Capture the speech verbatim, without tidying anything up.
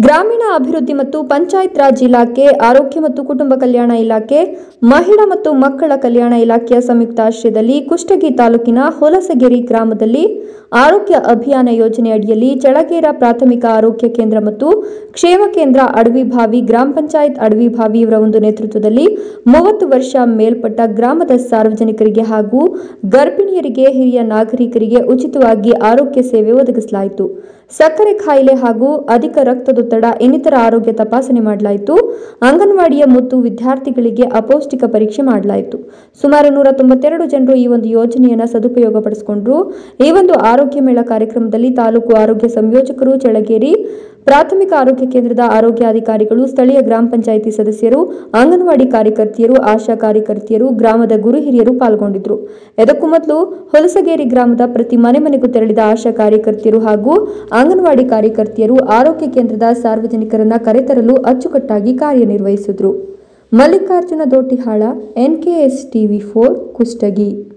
ಗ್ರಾಮೀಣ ಅಭಿವೃದ್ಧಿ ಮತ್ತು ಪಂಚಾಯತ್ ರಾಜ್ ಇಲಾಖೆ, ಆರೋಗ್ಯ ಮತ್ತು ಕುಟುಂಬ ಕಲ್ಯಾಣ ಇಲಾಖೆ, ಮಹಿಳಾ ಮತ್ತು ಮಕ್ಕಳ ಕಲ್ಯಾಣ ಇಲಾಖೆಯ ಸಂಯುಕ್ತ ಆಶ್ರಯದಲ್ಲಿ ಕುಷ್ಟಗಿ ತಾಲೂಕಿನ ಹೊಲಸಗೇರಿ ಗ್ರಾಮದಲ್ಲಿ ಆರೋಗ್ಯ ಅಭಿಯಾನ ಯೋಜನೆ ಅಡಿಯಲ್ಲಿ ಚಳಗೇರ ಪ್ರಾಥಮಿಕ ಆರೋಗ್ಯ ಕೇಂದ್ರ ಮತ್ತು ಕ್ಷೇಮ ಕೇಂದ್ರ ಅಡವಿಭಾವಿ ಗ್ರಾಮ ಪಂಚಾಯತ್ ಅಡವಿಭಾವಿ ಇವರ ಒಂದು ನೇತೃತ್ವದಲ್ಲಿ ಮೂವತ್ತು ವರ್ಷ ಮೇಲ್ಪಟ್ಟ ಗ್ರಾಮದ ಸಾರ್ವಜನಿಕರಿಗೆ ಹಾಗೂ ಗರ್ಭಿಣಿಯರಿಗೆ, ಹಿರಿಯ ನಾಗರಿಕರಿಗೆ ಉಚಿತವಾಗಿ ಆರೋಗ್ಯ ಸೇವೆ ಒದಗಿಸಲಾಯಿತು. ಸಕ್ಕರೆ ಕಾಯಿಲೆ ಹಾಗೂ ಅಧಿಕ ರಕ್ತದೊತ್ತಡ ಇನ್ನಿತರ ಆರೋಗ್ಯ ತಪಾಸಣೆ ಮಾಡಲಾಯಿತು. ಅಂಗನವಾಡಿಯ ಮುದ್ದು ವಿದ್ಯಾರ್ಥಿಗಳಿಗೆ ಅಪೌಷ್ಟಿಕ ಪರೀಕ್ಷೆ ಮಾಡಲಾಯಿತು. ಸುಮಾರು ನೂರ ತೊಂಬತ್ತೆರಡು ಜನರು ಈ ಒಂದು ಯೋಜನೆಯನ್ನು ಸದುಪಯೋಗ ಪಡಿಸಿಕೊಂಡರು. ಈ ಒಂದು ಆರೋಗ್ಯ ಮೇಳ ಕಾರ್ಯಕ್ರಮದಲ್ಲಿ ತಾಲೂಕು ಆರೋಗ್ಯ ಸಂಯೋಜಕರು, ಚಳಗೇರಿ ಪ್ರಾಥಮಿಕ ಆರೋಗ್ಯ ಕೇಂದ್ರದ ಆರೋಗ್ಯಾಧಿಕಾರಿಗಳು, ಸ್ಥಳೀಯ ಗ್ರಾಮ ಪಂಚಾಯಿತಿ ಸದಸ್ಯರು, ಅಂಗನವಾಡಿ ಕಾರ್ಯಕರ್ತೆಯರು, ಆಶಾ ಕಾರ್ಯಕರ್ತೆಯರು, ಗ್ರಾಮದ ಗುರು ಹಿರಿಯರು ಪಾಲ್ಗೊಂಡಿದ್ದರು. ಇದಕ್ಕೂ ಮೊದಲು ಹೊಲಸಗೇರಿ ಗ್ರಾಮದ ಪ್ರತಿ ಮನೆ ಮನೆಗೂ ತೆರಳಿದ ಆಶಾ ಕಾರ್ಯಕರ್ತೆಯರು ಹಾಗೂ ಅಂಗನವಾಡಿ ಕಾರ್ಯಕರ್ತೆಯರು ಆರೋಗ್ಯ ಕೇಂದ್ರದ ಸಾರ್ವಜನಿಕರನ್ನ ಕರೆತರಲು ಅಚ್ಚುಕಟ್ಟಾಗಿ ಕಾರ್ಯನಿರ್ವಹಿಸಿದರು. Mallikarjuna Dotihal, N K S TV four, Kushtagi.